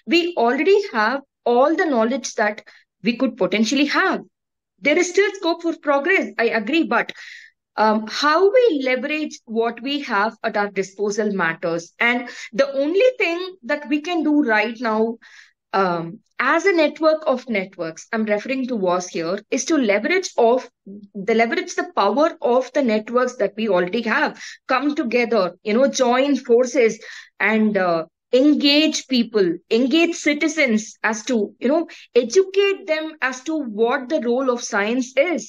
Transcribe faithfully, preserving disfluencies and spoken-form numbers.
we already have all the knowledge that we could potentially have. There is still scope for progress, I agree, but um, how we leverage what we have at our disposal matters. And the only thing that we can do right now, um, as a network of networks, I'm referring to W A S here, is to leverage of the leverage the power of the networks that we already have, come together, you know, join forces and uh, engage people, engage citizens as to, you know, educate them as to what the role of science is.